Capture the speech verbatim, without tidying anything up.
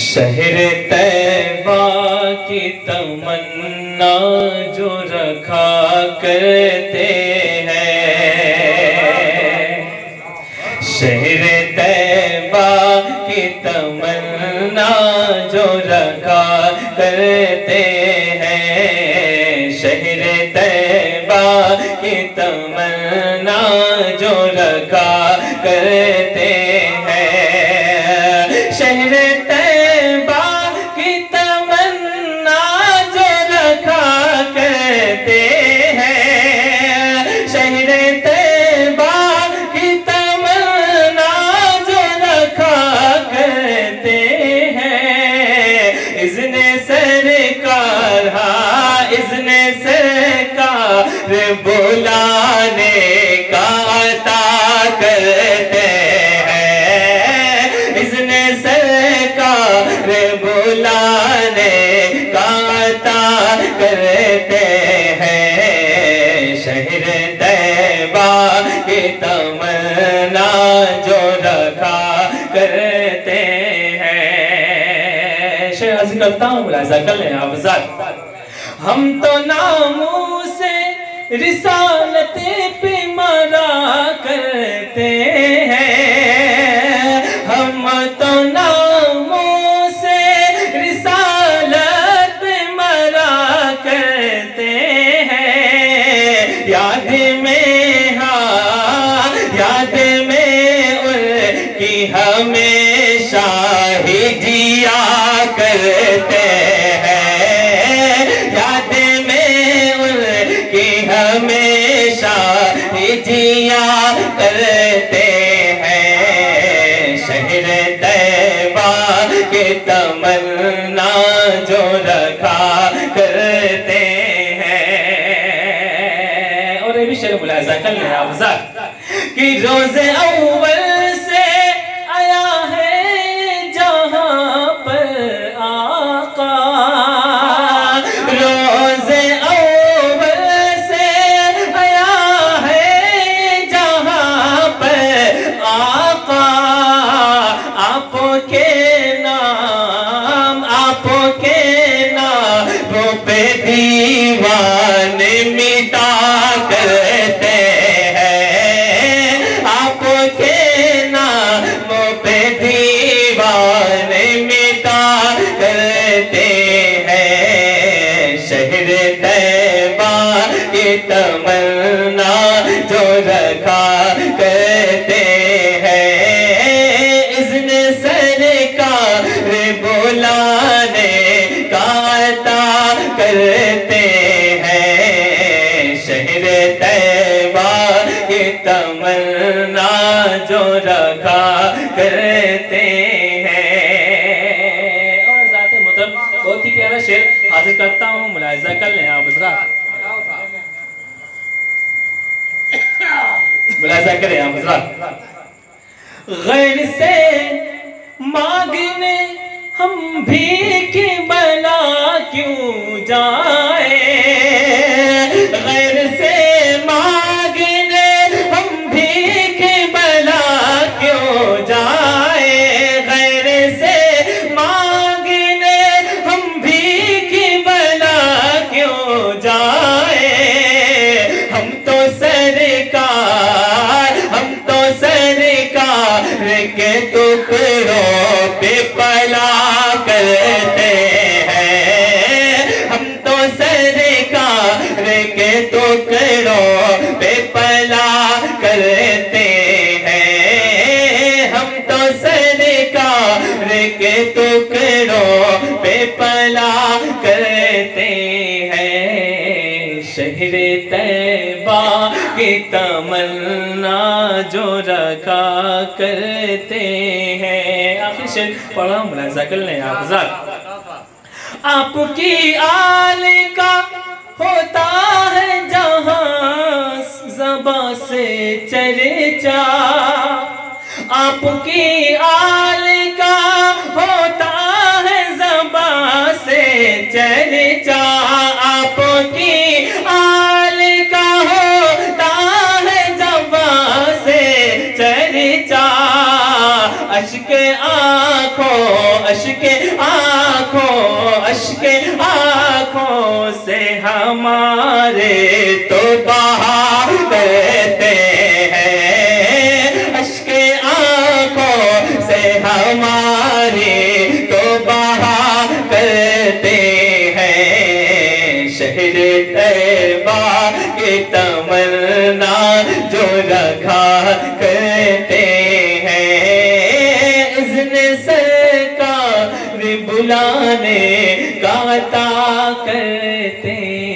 شہر طیبہ کی تمنا جو رکھا کرتے ہیں، شہر طیبہ کی تمنا جو رکھا کرتے ہیں، شہر طیبہ کی تمنا جو رکھا کرتے ہیں، شہر طیبہ کی تمنا جو رکھا کرتے ہیں، شہر طیبہ کی تمنا جو رکھا کرتے ہیں، اذن سرکار ہاں اذن سرکار بلانے کا عطا کرتے ہیں، اذن سرکار بلانے کا عطا کرتے ہیں، شہر طیبہ کی تمنا جو رکھا کرتے ہیں۔ شیخ عرض کرتا ہوں ملاحظہ کر لیں حافظات، ہم تو ناموں سے رسالت پہ مرا کرتے ہیں، ہم تو ناموں سے رسالت پہ مرا کرتے ہیں، یاد میں ہاں یاد میں ان کی ہمیشہ ہی جیا کرتے ہیں، یاد میں ان کی ہمیشہ ہی جیا کرتے ہیں، شہر طیبہ کی تمنا جو رکھا کرتے ہیں۔ اور یہ بھی شعر ملاحظہ کر لیں حافظات کہ روز اول سے آیا ہے جہاں پر آقا، روز اول سے آیا ہے جہاں پر آقا، آپ کے نام آپ کے ناموں پہ دیوانے مٹا کرتے ہیں، آپ کے ناموں پہ دیوانے مٹا کرتے ہیں، شہر طیبہ کی تمنا جو رکھا کرتے ہیں، اذن سرکار بلانے کا عطا کرتے ہیں، شہر طیبہ کی تمنا جو رکھا کرتے ہیں۔ اور ذات محترم بہت ہی پیارا شعر حاضر کرتا ہوں، ملاحظہ کر لیں آپ حضرات، ملاحظہ کریں آپ حضرات۔ غیر سے مانگنے ہم بھیک بلا کیوں جائیں، غیر سے مانگنے ہم بھیک بلا کیوں جائیں، غیر سے مانگنے ہم بھیک بلا کیوں جائیں، ہم تو سرکار ہم تو سرکار کے ٹکڑوں پہ پلا کرتے ہیں، ہم تو سرکار کے ٹکڑوں پہ پلا کرتے ہیں، ہم تو سرکار کے ٹکڑوں پہ پلا کرتے ہیں، شہر طیبہ کی تمنا جو رکھا کرتے ہیں۔ آخری شعر پڑھا ملاحظہ کر لیں آپ حضرات، آپ کی آل کا ہوتا ہے جہاں زباں سے چرچا، آپ کی آل کا ہوتا ہے زباں سے چرچا، آپ کی آل کا ہوتا ہے زباں سے چرچا، اشک آنکھوں اشک آنکھوں اشک آنکھوں سے ہمارے تو بہا کرتے ہیں، اشک آنکھوں سے ہماری تو بہا کرتے ہیں، شہر طیبہ کی تمنا جو رکھا کرتے ہیں، اذن سرکار بلانے کا عطا کرتے